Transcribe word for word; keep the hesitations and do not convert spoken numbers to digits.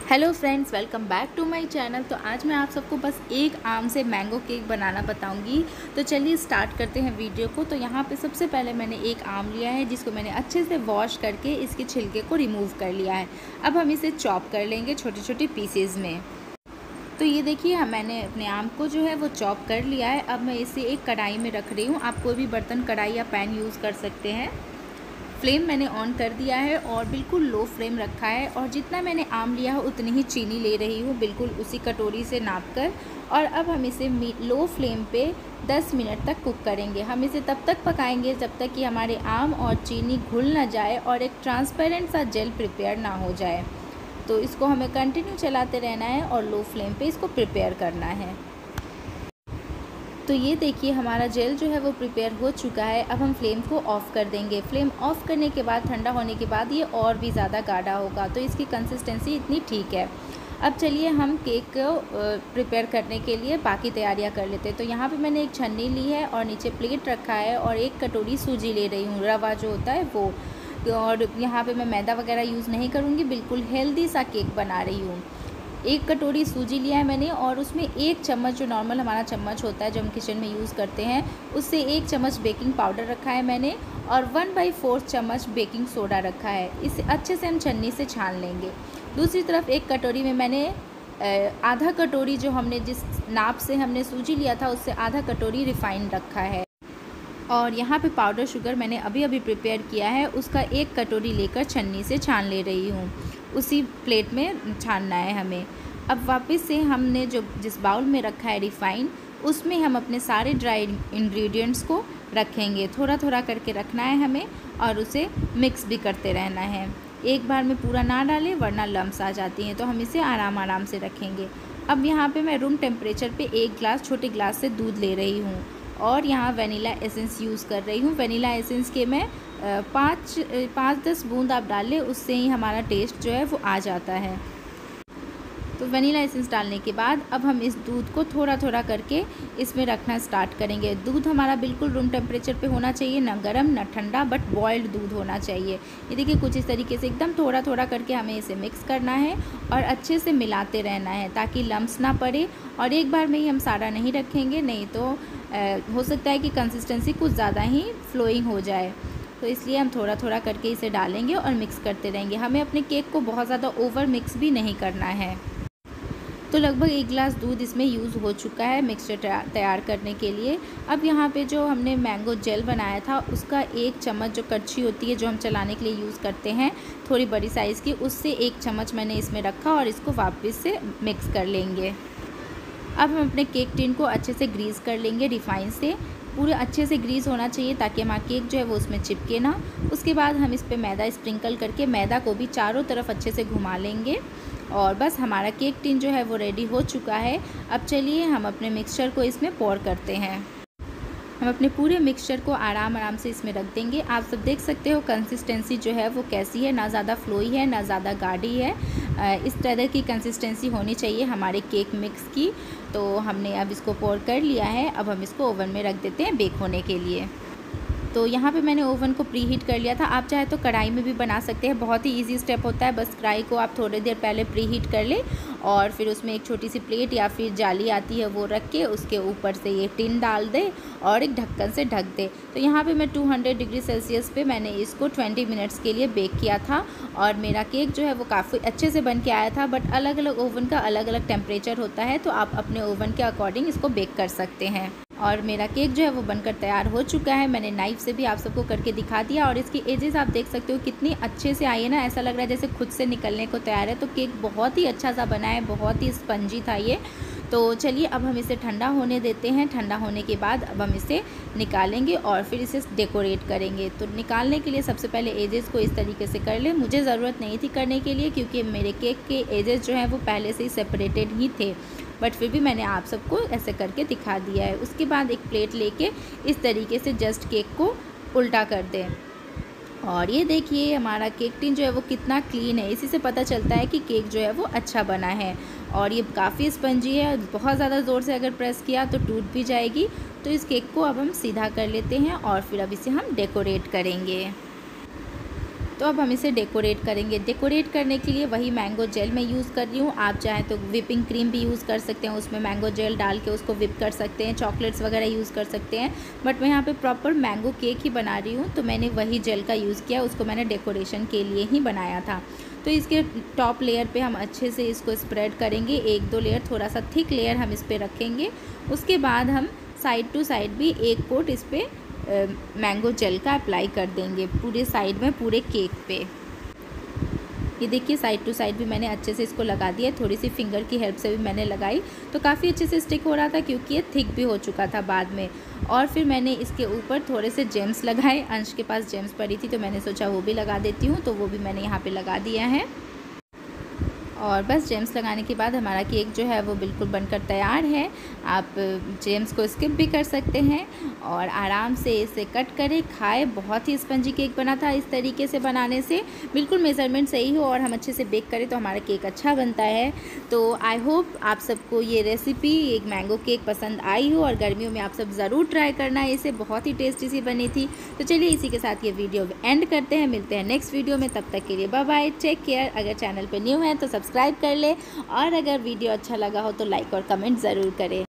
Hello friends, welcome back to my channel. तो आज मैं आप सबको बस एक आम से मैंगो केक बनाना बताऊंगी। तो चलिए स्टार्ट करते हैं वीडियो को। तो यहाँ पे सबसे पहले मैंने एक आम लिया है जिसको मैंने अच्छे से वॉश करके इसके छिलके को रिमूव कर लिया है। अब हम इसे चॉप कर लेंगे छोटे छोटे पीसेज में। तो ये देखिए, मैंने अपने आम को जो है वो चॉप कर लिया है। अब मैं इसे एक कढ़ाई में रख रही हूँ। आप कोई भी बर्तन, कढ़ाई या पैन यूज़ कर सकते हैं। फ्लेम मैंने ऑन कर दिया है और बिल्कुल लो फ्लेम रखा है। और जितना मैंने आम लिया है उतनी ही चीनी ले रही हूँ, बिल्कुल उसी कटोरी से नाप कर। और अब हम इसे लो फ्लेम पे दस मिनट तक कुक करेंगे। हम इसे तब तक पकाएंगे जब तक कि हमारे आम और चीनी घुल ना जाए और एक ट्रांसपेरेंट सा जेल प्रिपेयर ना हो जाए। तो इसको हमें कंटिन्यू चलाते रहना है और लो फ्लेम पे इसको प्रिपेयर करना है। तो ये देखिए, हमारा जेल जो है वो प्रिपेयर हो चुका है। अब हम फ्लेम को ऑफ़ कर देंगे। फ्लेम ऑफ़ करने के बाद, ठंडा होने के बाद ये और भी ज़्यादा गाढ़ा होगा। तो इसकी कंसिस्टेंसी इतनी ठीक है। अब चलिए हम केक को प्रिपेयर करने के लिए बाकी तैयारियां कर लेते हैं। तो यहाँ पे मैंने एक छन्नी ली है और नीचे प्लेट रखा है और एक कटोरी सूजी ले रही हूँ, रवा जो होता है वो। और यहाँ पे मैं मैदा वगैरह यूज़ नहीं करूँगी, बिल्कुल हेल्दी सा केक बना रही हूँ। एक कटोरी सूजी लिया है मैंने और उसमें एक चम्मच, जो नॉर्मल हमारा चम्मच होता है जो हम किचन में यूज़ करते हैं, उससे एक चम्मच बेकिंग पाउडर रखा है मैंने। और वन बाई फोर्थ चम्मच बेकिंग सोडा रखा है। इसे अच्छे से हम छन्नी से छान लेंगे। दूसरी तरफ एक कटोरी में मैंने आधा कटोरी, जो हमने जिस नाप से हमने सूजी लिया था उससे आधा कटोरी रिफाइंड रखा है। और यहाँ पे पाउडर शुगर मैंने अभी अभी प्रिपेयर किया है, उसका एक कटोरी लेकर छन्नी से छान ले रही हूँ। उसी प्लेट में छानना है हमें। अब वापस से हमने जो जिस बाउल में रखा है रिफाइन, उसमें हम अपने सारे ड्राई इंग्रेडिएंट्स को रखेंगे। थोड़ा थोड़ा करके रखना है हमें और उसे मिक्स भी करते रहना है। एक बार में पूरा ना डालें वरना लम्स आ जाती हैं। तो हम इसे आराम आराम से रखेंगे। अब यहाँ पे मैं रूम टेम्परेचर पे एक ग्लास, छोटे ग्लास से दूध ले रही हूँ और यहाँ वनीला एसेंस यूज़ कर रही हूँ। वनीला एसेंस के मैं पाँच पाँच दस बूंद आप डाल लें, उससे ही हमारा टेस्ट जो है वो आ जाता है। तो वनीला एसेंस डालने के बाद अब हम इस दूध को थोड़ा थोड़ा करके इसमें रखना स्टार्ट करेंगे। दूध हमारा बिल्कुल रूम टेम्परेचर पे होना चाहिए, ना गर्म ना ठंडा, बट बॉइल्ड दूध होना चाहिए। ये देखिए, कुछ इस तरीके से एकदम थोड़ा थोड़ा करके हमें इसे मिक्स करना है और अच्छे से मिलाते रहना है ताकि लम्स ना पड़े। और एक बार में ही हम सारा नहीं रखेंगे, नहीं तो आ, हो सकता है कि कंसिस्टेंसी कुछ ज़्यादा ही फ्लोइंग हो जाए। तो इसलिए हम थोड़ा थोड़ा करके इसे डालेंगे और मिक्स करते रहेंगे। हमें अपने केक को बहुत ज़्यादा ओवर मिक्स भी नहीं करना है। तो लगभग एक गिलास दूध इसमें यूज़ हो चुका है मिक्सचर तैयार करने के लिए। अब यहाँ पे जो हमने मैंगो जेल बनाया था उसका एक चम्मच, जो कड़छी होती है जो हम चलाने के लिए यूज़ करते हैं, थोड़ी बड़ी साइज़ की, उससे एक चम्मच मैंने इसमें रखा और इसको वापस से मिक्स कर लेंगे। अब हम अपने केक टिन को अच्छे से ग्रीस कर लेंगे रिफाइन से। पूरे अच्छे से ग्रीस होना चाहिए ताकि हमारा केक जो है वो उसमें चिपके ना। उसके बाद हम इस पे मैदा स्प्रिंकल करके मैदा को भी चारों तरफ अच्छे से घुमा लेंगे। और बस हमारा केक टिन जो है वो रेडी हो चुका है। अब चलिए हम अपने मिक्सचर को इसमें पोर करते हैं। हम अपने पूरे मिक्सचर को आराम आराम से इसमें रख देंगे। आप सब देख सकते हो कंसिस्टेंसी जो है वो कैसी है, ना ज़्यादा फ्लोई है ना ज़्यादा गाढ़ी है। इस तरह की कंसिस्टेंसी होनी चाहिए हमारे केक मिक्स की। तो हमने अब इसको पोर कर लिया है। अब हम इसको ओवन में रख देते हैं बेक होने के लिए। तो यहाँ पे मैंने ओवन को प्री हीट कर लिया था। आप चाहे तो कढ़ाई में भी बना सकते हैं, बहुत ही इजी स्टेप होता है। बस कढ़ाई को आप थोड़ी देर पहले प्री हीट कर लें और फिर उसमें एक छोटी सी प्लेट या फिर जाली आती है वो रख के उसके ऊपर से ये टिन डाल दे और एक ढक्कन से ढक दे। तो यहाँ पे मैं दो सौ डिग्री सेल्सियस पे मैंने इसको बीस मिनट्स के लिए बेक किया था और मेरा केक जो है वो काफ़ी अच्छे से बन के आया था। बट अलग अलग ओवन का अलग अलग टेम्परेचर होता है, तो आप अपने ओवन के अकॉर्डिंग इसको बेक कर सकते हैं। और मेरा केक जो है वो बनकर तैयार हो चुका है। मैंने नाइफ़ से भी आप सबको करके दिखा दिया और इसकी एजेस आप देख सकते हो कितनी अच्छे से आई है ना। ऐसा लग रहा है जैसे खुद से निकलने को तैयार है। तो केक बहुत ही अच्छा सा बना है, बहुत ही स्पंजी था ये। तो चलिए अब हम इसे ठंडा होने देते हैं। ठंडा होने के बाद अब हम इसे निकालेंगे और फिर इसे डेकोरेट करेंगे। तो निकालने के लिए सबसे पहले एजेस को इस तरीके से कर लें। मुझे ज़रूरत नहीं थी करने के लिए क्योंकि मेरे केक के एजेस जो हैं वो पहले से ही सेपरेटेड ही थे, बट फिर भी मैंने आप सबको ऐसे करके दिखा दिया है। उसके बाद एक प्लेट लेके इस तरीके से जस्ट केक को उल्टा कर दें। और ये देखिए हमारा केक टिन जो है वो कितना क्लीन है। इसी से पता चलता है कि केक जो है वो अच्छा बना है। और ये काफ़ी स्पंजी है, बहुत ज़्यादा ज़ोर से अगर प्रेस किया तो टूट भी जाएगी। तो इस केक को अब हम सीधा कर लेते हैं और फिर अब इसे हम डेकोरेट करेंगे। तो अब हम इसे डेकोरेट करेंगे। डेकोरेट करने के लिए वही मैंगो जेल मैं यूज़ कर रही हूँ। आप चाहें तो विपिंग क्रीम भी यूज़ कर सकते हैं, उसमें मैंगो जेल डाल के उसको विप कर सकते हैं, चॉकलेट्स वगैरह यूज़ कर सकते हैं। बट मैं यहाँ पे प्रॉपर मैंगो केक ही बना रही हूँ, तो मैंने वही जेल का यूज़ किया, उसको मैंने डेकोरेशन के लिए ही बनाया था। तो इसके टॉप लेयर पे हम अच्छे से इसको स्प्रेड करेंगे, एक दो लेयर, थोड़ा सा थिक लेयर हम इस पर रखेंगे। उसके बाद हम साइड टू साइड भी एक कोट इस पर मैंगो जेल का अप्लाई कर देंगे पूरे साइड में, पूरे केक पे। ये देखिए साइड टू साइड भी मैंने अच्छे से इसको लगा दिया। थोड़ी सी फिंगर की हेल्प से भी मैंने लगाई, तो काफ़ी अच्छे से स्टिक हो रहा था क्योंकि ये थिक भी हो चुका था बाद में। और फिर मैंने इसके ऊपर थोड़े से जेम्स लगाए। अंश के पास जेम्स पड़ी थी तो मैंने सोचा वो भी लगा देती हूँ, तो वो भी मैंने यहाँ पर लगा दिया है। और बस जेम्स लगाने के बाद हमारा केक जो है वो बिल्कुल बनकर तैयार है। आप जेम्स को स्किप भी कर सकते हैं और आराम से इसे कट करें, खाएं। बहुत ही स्पंजी केक बना था इस तरीके से बनाने से। बिल्कुल मेज़रमेंट सही हो और हम अच्छे से बेक करें तो हमारा केक अच्छा बनता है। तो आई होप आप सबको ये रेसिपी, एक मैंगो केक पसंद आई हो और गर्मियों में आप सब ज़रूर ट्राई करना है इसे। बहुत ही टेस्टी सी बनी थी। तो चलिए इसी के साथ ये वीडियो एंड करते हैं। मिलते हैं नेक्स्ट वीडियो में, तब तक के लिए बाय बाय, टेक केयर। अगर चैनल पर न्यू है तो सब्सक्राइब कर ले और अगर वीडियो अच्छा लगा हो तो लाइक और कमेंट ज़रूर करें।